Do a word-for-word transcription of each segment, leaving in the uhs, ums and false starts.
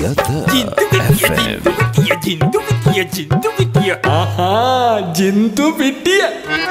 Pitia the F M. Jintu Pitia, Jintu Pitia. Aha, Jintu Pitia.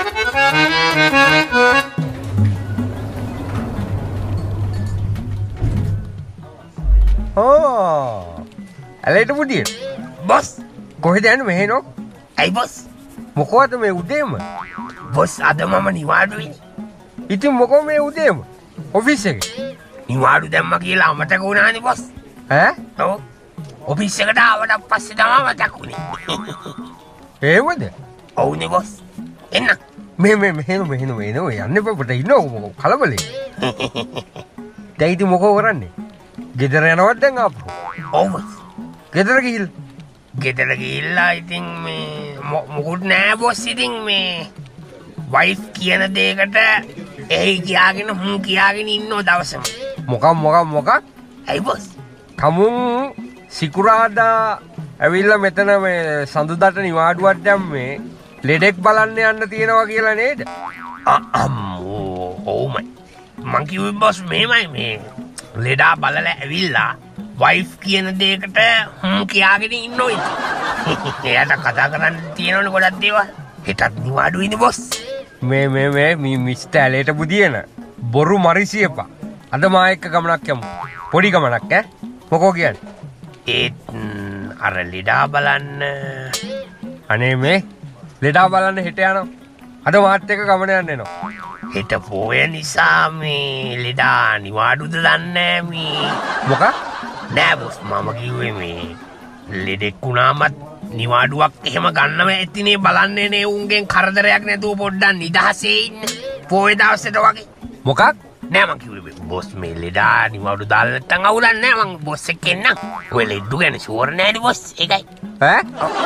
Oh, ඇලේට පුටිය. Boss, කොහෙද යන්නේ මෙහෙ නෝ? ඇයි බොස්? මොකවද මේ උදේම? බොස් අද මම නිවාඩුවේ. ඉතින් මොකෝ මේ උදේම? ඔෆිස් එකේ. නිවාඩු දැම්ම කියලා අමතක වුණානේ බොස්. ඈ? ඔව්. ඔෆිස් එකට ආවට පස්සේ තමයි මතක් වුණේ. ඒවද? ඔව්නේ බොස්. එන්න. මේ මේ මෙහෙම මෙහෙම මෙහෙම යන්න බබට ඉන්නකො මොකෝ කලබලේ. දැන් ඉතින් මොකෝ කරන්නේ? ගෙදර යනවද දැන් ආපහු? ඔව් බොස්. ගෙදර ගිහිල්ලා ගෙදර ගිහිල්ලා ඉතින් මේ මොකුත් නෑ බොස් ඉතින් මේ වයිෆ් කියන දෙයකට එහි කියාගෙන හුම් කියාගෙන ඉන්නෝ දවසම. මොකක් මොකක් මොකක්? ඇයි බොස්? කමුන් සිකුරාදා ඇවිල්ලා මෙතන මේ සඳුදාට නිවාඩුවක් දැම්මේ ලෙඩෙක් බලන්න යන්න තියෙනවා කියලා නේද? අම්මෝ ඕමයි. මං කිව්වේ බොස් මේමයි මේ ලෙඩා බලලා ඇවිල්ලා වයිෆ් කියන දෙයකට හ්ම් කියාගෙන ඉන්නෝ ඉතින්. එයාට කතා කරන්න තියෙනවනේ ගොඩක් දේවල්. හෙටත් නිවාඩුයිනේ බොස්. මේ මේ මේ මේ මිස්ටර් ඇලේට බුදියන බොරු මරිසියපා. අද මා එක්ක ගමනක් යමු. පොඩි ගමනක් ඈ. මොකෝ කියන්නේ? ඒත් අර ලෙඩා බලන්න අනේ මේ ලෙඩා බලන්න හෙට යනවා. අද මාත් එක්ක ගමන යන්න එනවා. හෙට පොය නිසා මේ ලෙඩා නිවාඩුද දන්නේ මේ. මොකක්? නෑ බොස් මම කිව්වේ මේ ලෙඩෙක් වුණාමත් නිවාඩුවක් එහෙම ගන්නව ඇතිනේ බලන්නේ නේ උන්ගෙන් කරදරයක් නැතුව පොඩ්ඩක් නිදහසේ ඉන්න. පොය දවසට වගේ. මොකක්? නෑ මං කිව්වේ බොස් මේ ලෙඩා නිවාඩු දාලා නැත්තම් අවුලක් නෑ මං බොස් එක්ක එන්නම්. ඔය ලෙඩු ගැන ෂුවර් නෑනේ බොස් ඒකයි. ඈ?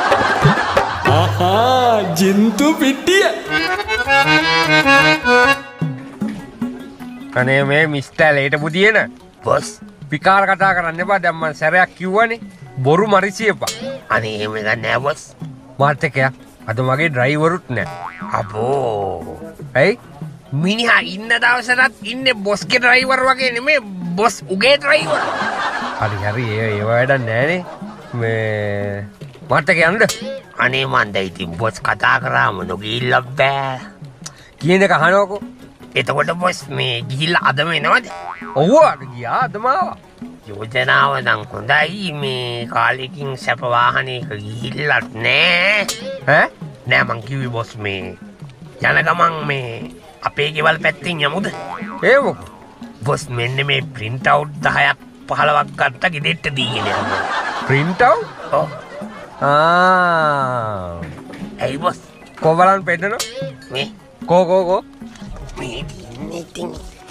Aha, Jintu Pitia. අනේ මේ මිස්ටර් ඇලේට බුදියන බොස් විකාර කතා කරන්න එපා. දැන් මම සැරයක් කිව්වනේ බොරු මරිසියපා. අනේ එහෙම එකක් නෑ බොස්. මාත් එක්ක යා. අද මගේ ඩ්‍රයිවරුත් නෑ. අපෝ ඇයි? මිනිහා ඉන්න දවසටත් ඉන්නේ බොස්ගේ ඩ්‍රයිවර් වගේ නෙමෙයි බොස් උගේ ඩ්‍රයිවර්. හරි හරි ඒ ඒව වැඩක් නෑනේ. මේ මාත් එක්ක යන්න. අනේ මන් දැන් ඉතින් බොස් කතා කරාම නොගිහිල්ලා බෑ. කියන එක අහනකො. එතකොට බොස් මේ ගිහිල්ලා අදම එනවද? ඔව් අර ගියා අදම ආවා. යෝජනාව නම් හොඳයි මේ කාලෙකින් සැප වාහනයක ගිහිල්ලත් නෑ. ඈ? නෑ මං කිව්වේ බොස් මේ යන ගමන් මේ අපේ ගෙවල් පැත්තෙන් යමුද? ඒ මොකෝ? බොස් මෙන්න මේ print out දහයක් පහළොවක් ගත්ත ගෙදෙට්ට දීගෙන යන්න. print out? ඔව්. ආ. ඇයි බොස්? කො බලන්න පෙන්නන? මේ කෝ කෝ කෝ? මේ තින්නේ ඉතින්.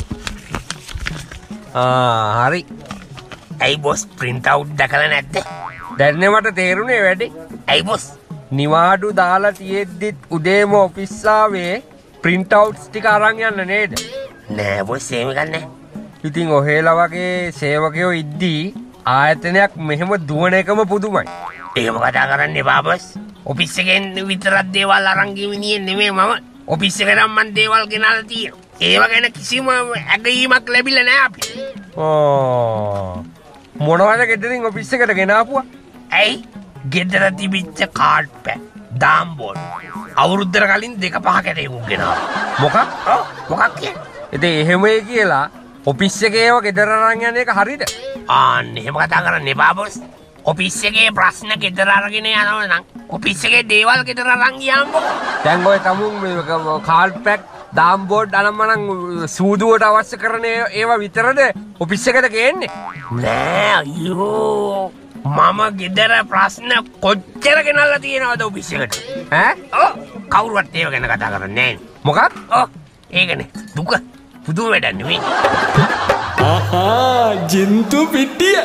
ආ හරි. ඇයි බොස් print out දැකලා නැද්ද? දැන් මට තේරුනේ වැඩි. ඇයි බොස්? නිවාඩු දාලා තියෙද්දිත් උදේම ඔෆිස් ආවේ print outs ටික අරන් යන්න නේද? නෑ බොස් එහෙම ගන්නෑ. ඉතින් ඔහෙලා වගේ සේවකයෝ ඉද්දී ආයතනයක් මෙහෙම දුවන එකම පුදුමයි. එහෙම කතා කරන්න එපා බොස්. ඔෆිස් එකෙන් විතරක් දේවල් අරන් ගිහින් නෙමෙයි මම. ඔෆිස් එකට මම දේවල් ගෙනල්ලා තියෙනවා. ඒව ගැන කිසිම ඇගීමක් ලැබිලා නෑ අපිට. ඕ මොනවද ගෙදරින් ඔෆිස් එකට ගෙනාපුවා? ඇයි? ගෙදර තිබිච්ච කාඩ් පැක්, දාම්බෝඩ්. අවුරුද්දකට කලින් දෙක පහකට එකක් ගෙනාවා. මොකක්? ඔව් මොකක් කියන්නේ? ඉතින් එහෙමයි කියලා ඔෆිස් එකේ ඒව ගෙදර අරන් යන එක හරිද? ආන්න එහෙම කතා කරන්න එපා බොස්. ඔෆිස් එකේ ප්‍රශ්න ගෙදර අරගෙන යනවා නම් ඔෆිස් එකේ දේවල් ගෙදර අරන් ගියාම දැන් ඔය තමුන් කාඩ් පැක් දාම්බෝඩ් අනම්මනම් සූදුවට අවශ්‍ය කරන ඒවා විතරද ඔෆිස් එකට ගේන්නේ? නෑ අයියෝ මම ගෙදර ප්‍රශ්න කොච්චර ගෙනල්ලා තියෙනවද ඔෆිස් එකට? ඈ? ඔව් කවුරුවත් ඒව ගැන කතා කරන්නේ නෑ. මොකක්? ඔව් ඒකනේ දුක පුදුම වැඩක් නෙවෙයි. Aha, Jintu Pitia.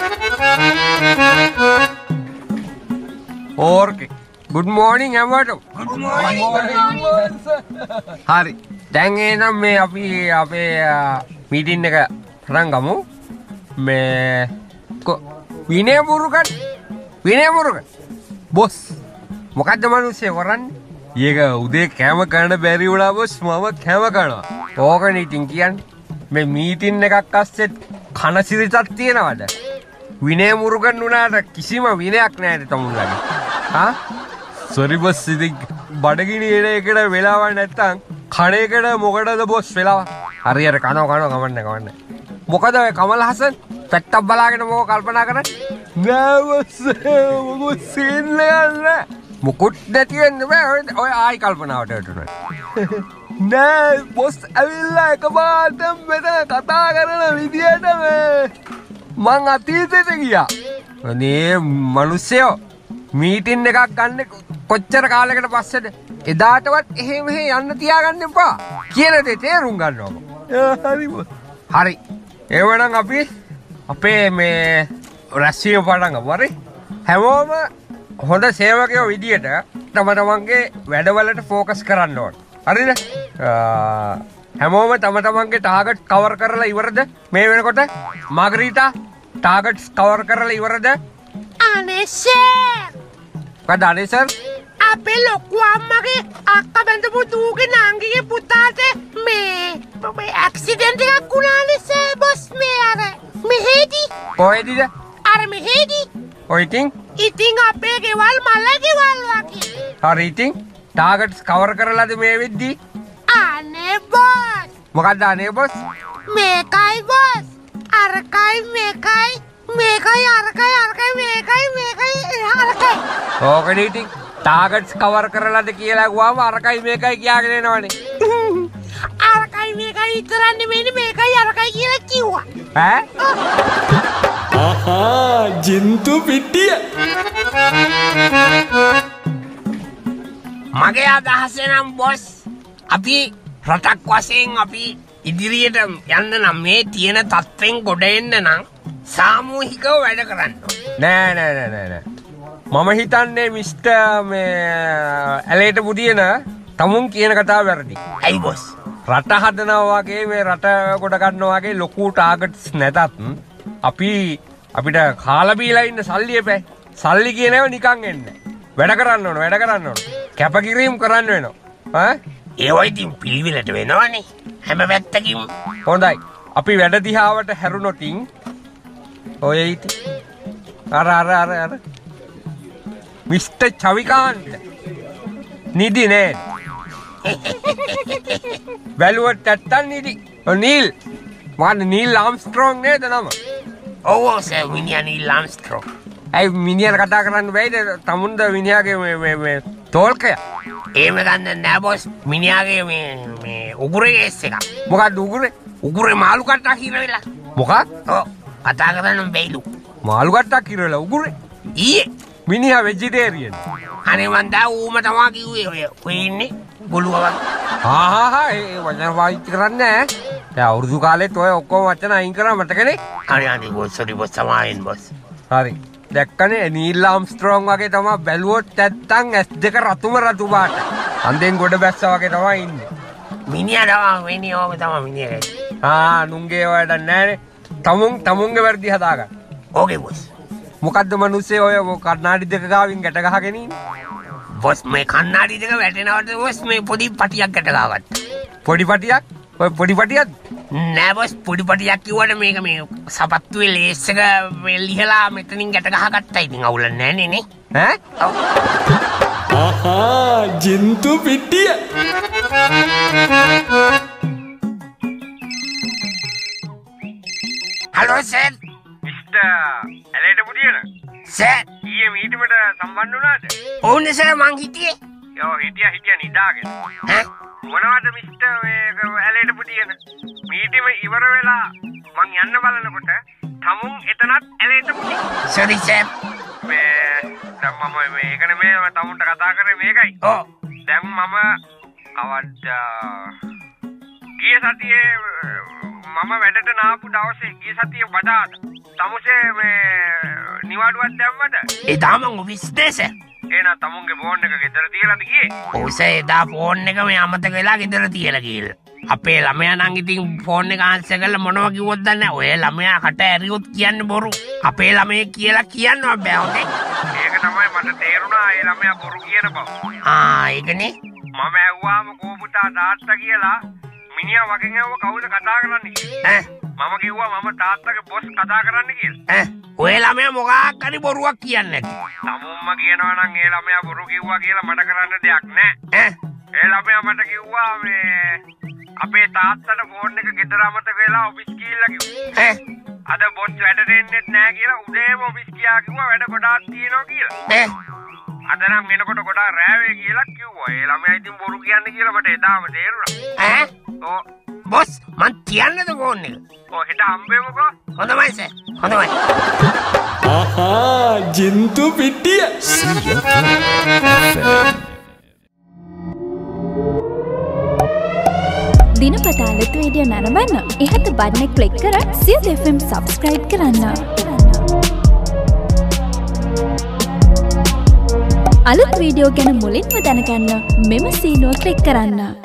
ඕර්කේ good morning හැමෝටම. good morning. හරි. දැන් එනම් මේ අපි අපේ මීටින් එක පටන් ගමු. මේ කො විනය පුරුකන් විනය පුරුකන් බොස් මොකද්ද මිනිස්සේ කරන්නේ? ඊක උදේ කෑම කන්න බැරි වුණා බොස් මම කෑම කනවා. ඕකනේ ඉතින් කියන්නේ. මේ මීටින් එකක් අස්සෙත් කන සිරිතක් තියනවද? විනය මුරුගන් වුණාට කිසිම විනයක් නැහැ තමුන්ලගේ. හා? සෝරි බොස් ඉතින් බඩගිනි එන එකට වෙලාවක් නැත්තම් කණ එකට මොකටද බොස් වෙලාව? හරියට කනවා කනවා කවන්න කවන්න. මොකද ඔය කමල් හසන් පැත්තක් බලාගෙන මොකෝ කල්පනා කරන්නේ? නෑ බොස් මොකෝ සීන් එකක් මොකුත් නැති වෙන්න බෑ ඔය ආයි කල්පනාවට වැටුණා. නෑ බොස් ඇවිල්ලා එකපාරටම මෙතන කතා කරන විදියට මේ මං අතීතෙට ගියා. අනේ මිනිස්සයෝ මීටින් එකක් ගන්න කොච්චර කාලයකට පස්සේද? එදාටවත් එහෙ මෙහෙ යන්න තියාගන්න එපා කියන දේ තේරුම් ගන්නවකො. හරි බොස්. හරි. එවනම් අපි අපේ මේ රැස්වීම පටන් ගමු. හරි. හැමෝම හොඳ සේවකයෝ විදියට තම තමන්ගේ වැඩවලට ෆෝකස් කරන්න ඕන. හරිද? හැමෝම තම තමන්ගේ ටාගට් කවර් කරලා ඉවරද? මේ වෙනකොට මාගරීටා ටාගට්ස් කවර් කරලා ඉවරද? අනේ සර්. මොකද අනේ සර්? අපේ ලොකු අම්මගේ අක්කා බඳපු දූගේ නංගිගේ පුතාට මේ මේ ඇක්සිඩන්ට් එකක් වුණානේ සර් බොස් මේ අර මෙහෙදි. කොහෙදිද? අර මෙහෙදි. ඔය ඉතින් ඉතින් අපේ ගෙවල් මල ගෙවල් වගේ. හරි ඉතින් ටාගට්ස් කවර් කරලාද මේ වෙද්දී? අනේ බොස්. මොකක්ද අනේ බොස්? මේකයි බොස්. අරකයි මේකයි මේකයි අරකයි අරකයි මේකයි මේකයි අරකයි. ඕකනේ ඉතින් ටාගට්ස් කවර් කරලාද කියලා ගුවාම අරකයි මේකයි කියාගෙන එනවනේ. අරකයි මේකයි විතරක් නෙමෙයි මේකයි අරකයි කියලා කිව්වා. ඈ? ආහා ජින්තු පිටිය. මගේ අදහස නම් බොස් අපි රටක් වශයෙන් අපි ඉදිරියට යන්න නම් මේ තියෙන තත්ත්වෙන් ගොඩ එන්න නම් සාමූහිකව වැඩ කරන්න ඕනේ. නෑ නෑ නෑ නෑ නෑ. මම හිතන්නේ මිස්ටර් මේ ඇලේට පුදියන තමුන් කියන කතාව වැරදි. ඇයි බොස්? රට හදනවා වගේ මේ රට ගොඩ ගන්නවා වගේ ලොකු ටාගට්ස් නැතත් අපි අපිට කාලා බීලා ඉන්න සල්ලි එපැයි. සල්ලි කියන ඒවා නිකන් එන්නේ. වැඩ කරන්න ඕන වැඩ කරන්න ඕන. කැපකිරීම කරන්න වෙනවා. ඈ? ඒවා ඉතින් පිළිවෙලට වෙනවනේ. හැම පැත්තකින්ම. හොඳයි. අපි වැඩ දිහාවට හැරුණොතින් ඔය ඉතින් අර අර අර අර මිස්ටර් චවිකාන්ත නිදි නේද? බැලුවත් නැත්තම් නිදි. ඔය නීල් මොකද නීල් ආම්ස්ට්‍රෝං නේද නම? ඔව් ඔව් සර් මිනිහා නීල් ආම්ස්ට්‍රෝං. ඇයි මිනිහට කතා කරන්න බැයිද? තමුන්ද මිනිහාගේ මේ මේ මේ තෝල්කය. එහෙම ගන්න නෑ බොස්. මිනිහාගේ මේ මේ උගුරේ ඒස් එක. මොකක්ද උගුරේ? උගුරේ මාළු කට්ටක් හිර වෙලා. මොකක්? ඔව් කතා කරන්න බැයිලු. මාළු කට්ටක් හිර වෙලා උගුරේ? ඊයේ මිනිහා වෙජිටේරියන්. අනේ මන් දා ඌම තමයි කිව්වේ ඔය ඔය ඉන්නේ ගොළුවා වගේ. හා හා හා ඒ වචන පාවිච්චි කරන්නේ නැහැ. දැන් අවුරුදු කාලෙත් ඔය ඔක්කොම වචන අයින් කරා මතකනේ? අනේ අනේ බොස් සෝරි බොස් සමාවෙන් බොස්. හරි. දැක්කනේ නීල් ආම්ස්ට්‍රෝං වගේ තමයි බැලුවොත් නැත්තම් ඇස් දෙක රතුම රතු පාට. අන්දෙන් ගොඩ බැස්සා වගේ තමයි ඉන්නේ. මිනිහා තමයි වෙන්නේ ඕක තමයි මිනිහා. ආ නුංගේ වලට නැහැනේ. තමුන් තමුන්ගේ වැඩි හදාගන්න. Okay boss. මොකද්ද මිනිස්සේ ඔය කන්නාඩි දෙක ගාවින් ගැට ගහගෙන ඉන්නේ? බොස් මේ කන්නාඩි දෙක වැටෙනවට බොස් මේ පොඩි පටියක් ගැට ගහගත්තා. පොඩි පටියක්? ඔය පොඩි පටියක්? නෑ බොස් පොඩි පටියක් කිව්වට මේක මේ සපත්තුවේ ලේස් එක මේ ලිහලා මෙතනින් ගැට ගහගත්තා. ඉතින් අවුල නෑනේ නේ. ඈ? ඔව්. ආහා Jintu Pitia. Hello sir. Mister ඇලේට පුදියන. සර්. ඊයේ මීටිමට සම්බන්ධ වුණාද? ඕනේ සර් මං හිටියේ. යෝ හිටියා හිටියා නිදාගෙන. ඈ? මොනවද මිස්ටර් මේ ඇලේට පුදියන? මීටිම ඉවර වෙලා මං යන්න බලනකොට තමුන් එතනත් ඇලේට පුදි. Sorry sir. මේ දැන් මම මේකනේ මේ තමුන්ට කතා කරේ මේකයි. ඔව්. දැන් මම කවද්ද ගිය සතියේ මම වැඩට නාපු දවසේ ගිය සතියේ වඩාත් තමුසේ මේ නිවාඩුවක් දැම්මද? එදා මං ඔෆිස් එකේ සර්. එහෙනම් තමුන්ගේ ෆෝන් එක ගෙදර තියලාද ගියේ? ඔව් සර් එදා ෆෝන් එක මේ අමතක වෙලා ගෙදර තියලා ගිහලා. අපේ ළමයා නම් ඉතින් ෆෝන් එක ආන්සර් කරලා මොනව කිව්වොත් දන්නේ නැහැ. ඔය ළමයා කට ඇරියොත් කියන්නේ බොරු. අපේ ළමයේ කියලා කියනවා බෑ ඕකේ. ඒක තමයි මට තේරුණා ඒ ළමයා බොරු කියන බව. ආ ඒකනේ. මම ඇහුවාම කෝපුතා තාත්තා කියලා මිනිහා වගෙන් ඇහුව කවුද කතා කරන්නේ කියලා. ඈ මම කිව්වා මම තාත්තගේ බොස් කතා කරන්න කියලා. ඈ ඔය ළමයා මොකක් හරි බොරුවක් කියන්නේ නැති. තමුම්ම කියනවා නම් ඒ ළමයා බොරු කිව්වා කියලා මට කරන්න දෙයක් නැහැ. ඈ ඒ ළමයා මට කිව්වා මේ අපේ තාත්තට ෆෝන් එක ගෙදර අමතක වෙලා ඔෆිස් ගිහිල්ලා කිව්වා. ඈ අද බොස් වැඩට එන්නෙත් නැහැ කියලා උදේම ඔෆිස් ගියා කිව්වා වැඩ ගොඩාක් තියෙනවා කියලා. ඈ අද නම් එනකොට ගොඩාක් රෑවේ කියලා කිව්වා. ඒ ළමයා ඉතින් බොරු කියන්නේ කියලා මට එදාම තේරුණා. ඈ ඔව් බොස් මං තියන්නද ෆෝන් එක? ඔව් හෙට හම්බෙමුකෝ. හොඳයි සර්. හොඳයි. ආහා ජින්තු පිටිය දිනපතා අලුත් වීඩියෝ නරඹන්න ඉහත බටන් එක ක්ලික් කර සියත එෆ් එම් සබ්ස්ක්‍රයිබ් කරන්න. අලුත් වීඩියෝ ගැන මුලින්ම දැනගන්න මෙම සීනුව ක්ලික් කරන්න.